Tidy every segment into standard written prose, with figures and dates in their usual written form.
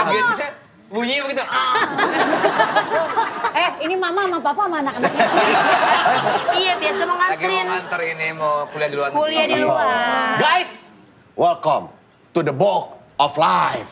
Kagetnya bunyinya begitu. Ini mama sama papa sama anak-anak. Iya, biasa mau Lagi nganterin. mau nganter ini, mau kuliah di luar negeri. Kuliah di luar. Guys, welcome to the book of life.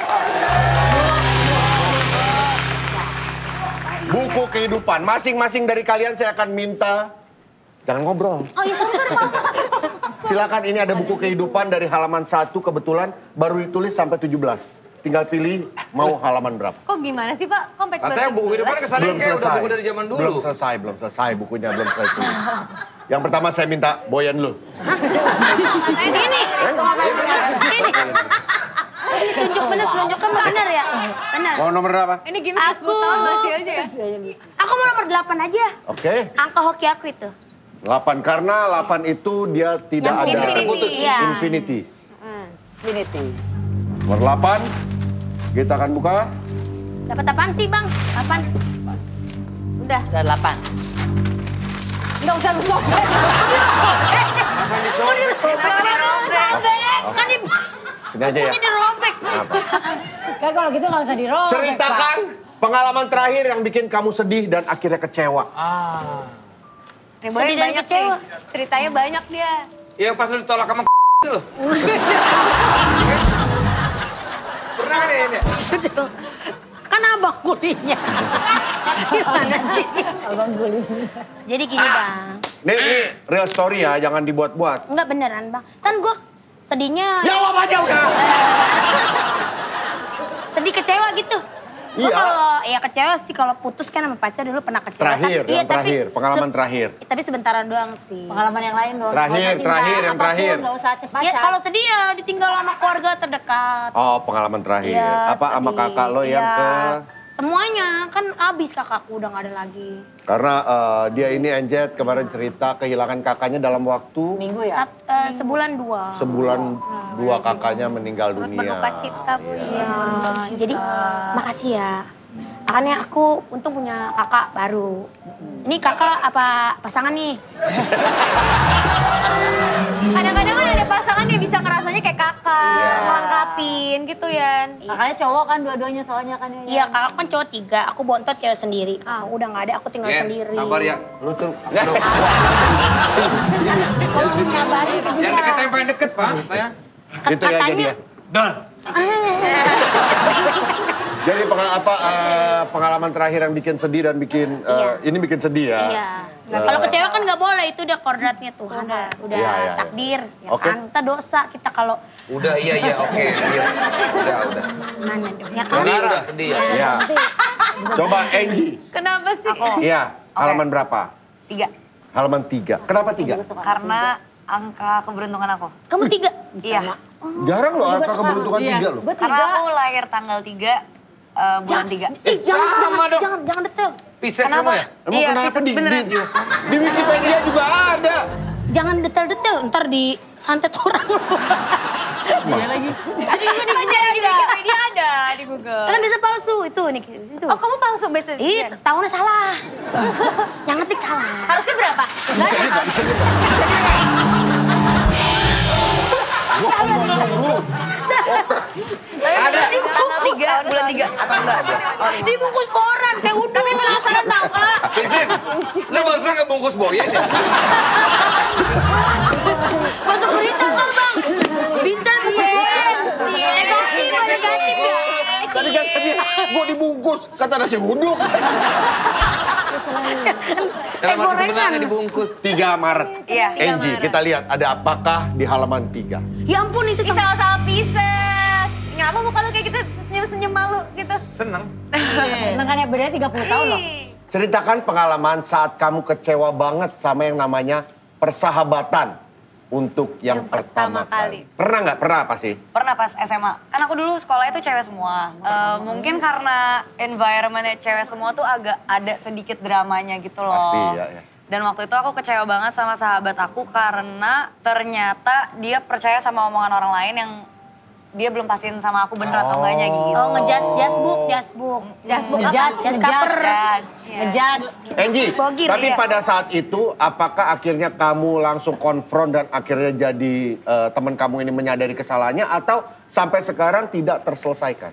Buku kehidupan. Masing-masing dari kalian saya akan minta... Jangan ngobrol. Oh iya, sorry, Pak. Silakan, ini ada buku kehidupan dari halaman 1 kebetulan baru ditulis sampai 17. Tinggal pilih mau halaman berapa. Kok gimana sih Pak? Kompak Katanya buku kehidupan kesannya Belum kayak udah selesai. buku dari zaman dulu. Belum selesai bukunya, belum selesai tulis. Yang pertama saya minta Boyan dulu. Ini. Tunjuk bener ya? Bener. Mau nomor berapa? Ini gimana? Aku. 10 tahun masih aja ya? Aku mau nomor 8 aja. Oke. Angka hoki aku itu. 8 karena 8 itu dia tidak ada terputus. Iya. infinity. Infinity. Nomor 8 kita akan buka. Dapat apaan sih, Bang? 8. Udah. Udah 8. Nggak usah lu sobek. Kan di... Sini aja ya. Bukunya dirobek. Apa? Kayak kalau gitu nggak usah dirobek, Ceritakan pengalaman terakhir yang bikin kamu sedih dan akhirnya kecewa. Nih, Sedih Boy dan banyak kecewa. nih. Ceritanya banyak dia. Yang pas lu ditolak sama itu loh. Pernah kan ya ini? Kan abang kulinya. Gimana sih? Abang guling. Jadi gini, Bang. Ini real story ya, jangan dibuat-buat. Enggak beneran, Bang. Kan gue sedihnya... Jawab aja udah. Sedih kecewa gitu. Gue Iya. kalau ya kecewa sih kalau putus kan sama pacar dulu pernah kecewa. Terakhir, Tapi- yang terakhir, pengalaman terakhir. Tapi sebentaran doang sih. Pengalaman yang lain dong. Terakhir, Nggak usah cinta, terakhir, yang apapun, terakhir. Nggak usah pacar. Ya kalau sedih ya ditinggal sama keluarga terdekat. Oh, pengalaman terakhir. Iya, Apa sama sedih. kakak lo yang Iya. ke... Semuanya, kan abis kakakku udah gak ada lagi. Karena dia ini Enjet kemarin cerita kehilangan kakaknya dalam waktu Minggu ya? Sebulan 2. sebulan 2 kakaknya meninggal Turut dunia. berduka cita, Bu. Iya, jadi makasih ya. Makanya aku untung punya kakak baru. Ini kakak apa pasangan nih? Kadang-kadang kan ada pasangan yang bisa ngerasanya kayak kakak, Iya. ngelengkapin gitu ya. Makanya cowok kan dua-duanya soalnya kan. ya. Iya, kakak kan cowok 3, aku bontot cewek sendiri. Ah, udah gak ada, aku tinggal Yen, sendiri. sabar ya. Lu tuh. Kalau nyabari ke dia. Yang deket yang paling deket, Pak. Saya. Itu ya jadi ya. Don. Jadi pengalaman terakhir yang bikin sedih dan bikin ini bikin sedih ya. Iya. Nggak, kalau kecewa kan nggak boleh, itu udah kodratnya Tuhan. Udah Iya, iya. takdir. Ya Oke. kan, kita dosa kita kalau Udah, iya, oke. Iya. Udah. mana dong. Ya kan? Sedih udah, sedih ya. Iya. Coba Angie. Kenapa sih? Iya, halaman berapa? 3. Halaman 3. Kenapa 3? Karena angka keberuntungan aku. Kamu 3? Iya. Jarang loh angka keberuntungan 3 loh. Gue Karena 3. aku lahir tanggal 3 bulan 3. Sama dong. Jangan detail. Pisces kamu ya? Emang Iya, kenapa Pisces, di beneran. di Wikipedia juga ada. Jangan detail-detail, ntar di santet orang. Iya lagi. Ada juga di Wikipedia ada di Google. Kan bisa palsu itu nih itu. Oh, kamu palsu betul. Ih, tahunnya salah. Yang ngetik salah. Harusnya berapa? Gua ngomong dulu. Ada tanggal 3 bulan 3 atau enggak? Dibungkus koran, kayak udah. Tapi penasaran tau Kak. Vincent, lu barusan ngebungkus Boyan ya? Masuk berita kan, Bang. Bincang kemudian. Negatif ya. Tadi katanya gua dibungkus, kata nasi uduk. Dalam arti gorengan. sebenarnya dibungkus. 3 Maret. Iya, 3 Angie, Maret. kita lihat ada apakah di halaman 3. Ya ampun itu Ih, sama-sama Pisces. Kenapa muka lu kayak gitu senyum-senyum malu gitu? Seneng. Makanya bedanya 30 tahun loh. Ceritakan pengalaman saat kamu kecewa banget sama yang namanya persahabatan untuk yang pertama kali. Pernah nggak? Pernah apa sih? Pernah pas SMA. Kan aku dulu sekolahnya tuh cewek semua. Mungkin karena environmentnya cewek semua tuh agak ada sedikit dramanya gitu loh. Pasti, ya. Dan waktu itu aku kecewa banget sama sahabat aku karena ternyata dia percaya sama omongan orang lain yang dia belum pastiin sama aku bener atau enggaknya gitu. Oh, jasbook. Jaskaper. Ngejudge. Angie, Bogir, tapi iya. pada saat itu apakah akhirnya kamu langsung konfront dan akhirnya jadi teman kamu ini menyadari kesalahannya atau sampai sekarang tidak terselesaikan?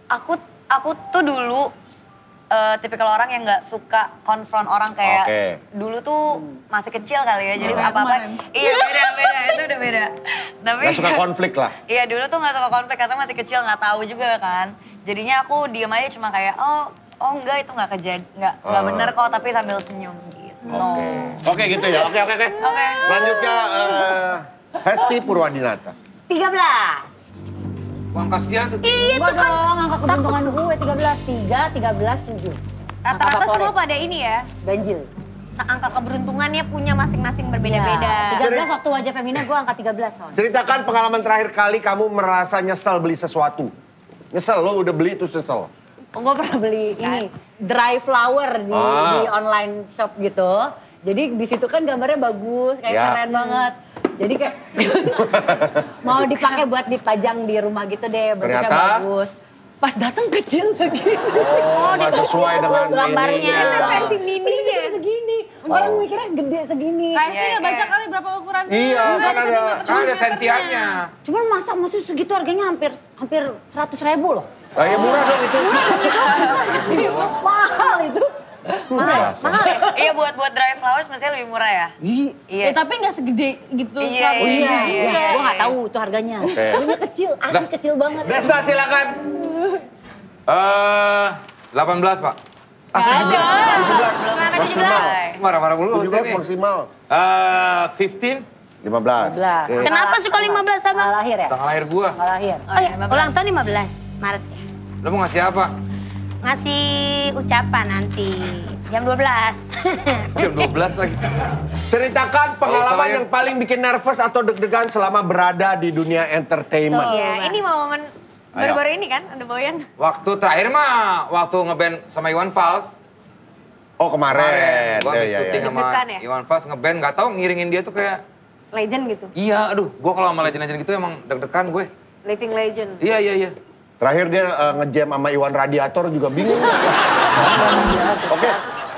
Aku tuh dulu tipikal orang yang nggak suka konfront orang kayak dulu tuh masih kecil kali ya, jadi apa-apa. Iya beda, itu udah beda. Tapi Gak suka konflik lah. Iya dulu tuh nggak suka konflik karena masih kecil nggak tahu juga kan. Jadinya aku diem aja cuma kayak oh enggak itu nggak nggak bener kok, tapi sambil senyum gitu. Oke gitu ya, oke. Selanjutnya Hesti Purwadinata. 13. Wah kasihan tuh. Iya itu kan angka keberuntungan gue 13, 7. Rata-rata semua pada ini ya. Ganjil. Angka keberuntungannya punya masing-masing berbeda-beda. 13 waktu wajah Femina gue angka 13 soalnya. Ceritakan pengalaman terakhir kali kamu merasa nyesel beli sesuatu. Nyesel, lo udah beli terus nyesel. Gue pernah beli ini dry flower di online shop gitu. Jadi di situ kan gambarnya bagus, kayak keren banget. Jadi kayak mau dipakai buat dipajang di rumah gitu deh, bentuknya bagus. Pas datang kecil segini. Oh, nggak sesuai dengan gambarnya. ini. Versi mininya segini. Orang mikirnya gede segini. Kayaknya nggak baca kali berapa ukurannya. Iya, kan Ada sentiannya. Cuman maksud segitu harganya hampir 100.000 loh. Ya murah dong itu. Mahal itu. Mahal ya? Iya buat dry flowers mestinya lebih murah ya? Ya, tapi nggak segede gitu. Iya. Gue nggak tahu tuh harganya. Harganya kecil, asli kecil banget. Desa silakan. 18 Pak. 17 maksimal. Marah-marah mulu. 17 maksimal. 15. 15. Kenapa sih kalau 15 sama? Tanggal lahir ya? Tanggal lahir gua. Tanggal lahir. Oh ya, ulang tahun 15 Maret ya. Lo mau ngasih apa? Ngasih ucapan nanti jam 12. Jam 12 lagi. Ceritakan pengalaman yang paling bikin nervous atau deg-degan selama berada di dunia entertainment. Iya, ini momen baru-baru ini kan, ada Boyan. Waktu terakhir mah, waktu ngeband sama Iwan Fals. Oh kemarin. Gua habis syuting sama Deg-degan ya? Iwan Fals ngeband, gak tau ngiringin dia tuh kayak... Legend gitu, Iya, aduh, gua kalau sama legend-legend gitu emang deg-degan gue. living legend. Iya. Terakhir dia ngejam sama Iwan Radiator juga bingung. Oke.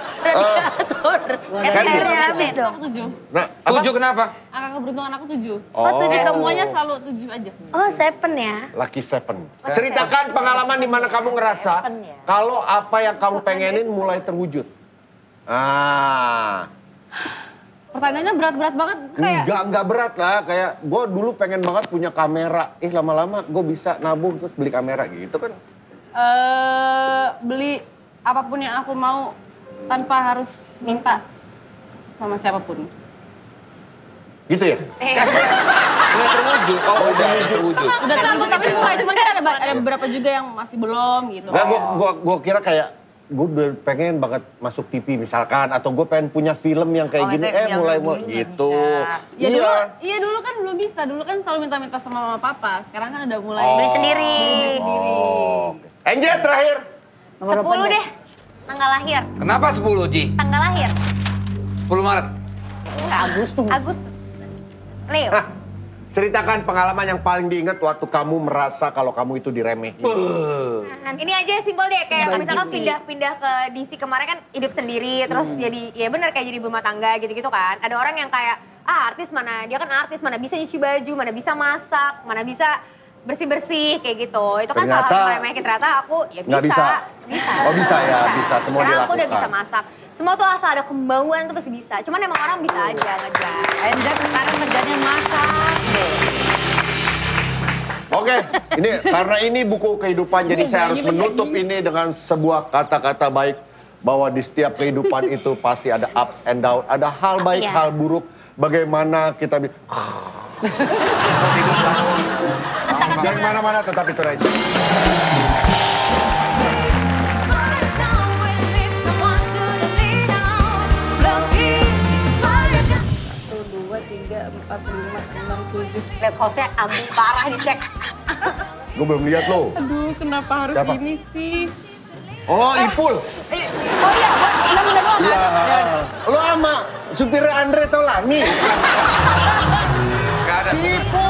Habis dong. Aku 7. Nah, apa? 7 kenapa? Angka keberuntungan aku 7. Oh, 7 kamu. Semuanya selalu 7 aja. Oh, 7 ya. Lucky Seven. Ceritakan pengalaman di mana kamu ngerasa kalau apa yang kamu pengenin mulai terwujud. Pertanyaannya berat-berat banget. Kayak Enggak berat lah. Kayak gue dulu pengen banget punya kamera. Lama-lama gue bisa nabung terus beli kamera gitu kan. beli apapun yang aku mau tanpa harus minta sama siapapun. Gitu ya? Udah terwujud. Oh, udah terwujud. Udah terlalu tapi mulai, cuman kan ada beberapa juga yang masih belum gitu. Nah, gue kira kayak gue udah pengen banget masuk TV misalkan, atau gue pengen punya film yang kayak gini, mulai gitu. Ya dulu kan belum bisa, dulu kan selalu minta-minta sama mama papa. Sekarang kan udah mulai Beli sendiri. Angel terakhir. 10 deh, tanggal lahir. Kenapa 10, Ji? Tanggal lahir. 10 Maret. Agustus. Leo. Ceritakan pengalaman yang paling diingat waktu kamu merasa kalau kamu itu diremehin. Ini aja simpel deh, kayak misalkan pindah ke DC kemarin kan hidup sendiri, terus jadi, ya benar kayak jadi ibu rumah tangga gitu-gitu kan. Ada orang yang kayak, artis mana, dia kan artis, mana bisa nyuci baju, mana bisa masak, mana bisa bersih-bersih kayak gitu. Itu kan salah satu meremehin, ternyata aku ya bisa. Nggak bisa. Oh bisa ya, bisa semua Karena dilakukan. aku udah bisa masak. Semua tuh asal ada kemauan tuh pasti bisa. Cuman emang orang bisa aja ngejar. Enda sekarang kerjanya masak. Oke, ini karena ini buku kehidupan, jadi saya harus menutup ini dengan sebuah kata-kata baik. Bahwa di setiap kehidupan itu pasti ada ups and down. Ada hal baik, hal buruk. Bagaimana kita... Jangan mana-mana, tetap itu aja. Lihat hostnya ambil parah dicek. Gue belum lihat lo. Aduh, kenapa harus Siapa? ini sih? Oh, Ipul. Oh iya, benar-benar doang. Iya. Lo sama supirnya Andre Taulani. Gak ada. Si Ipul.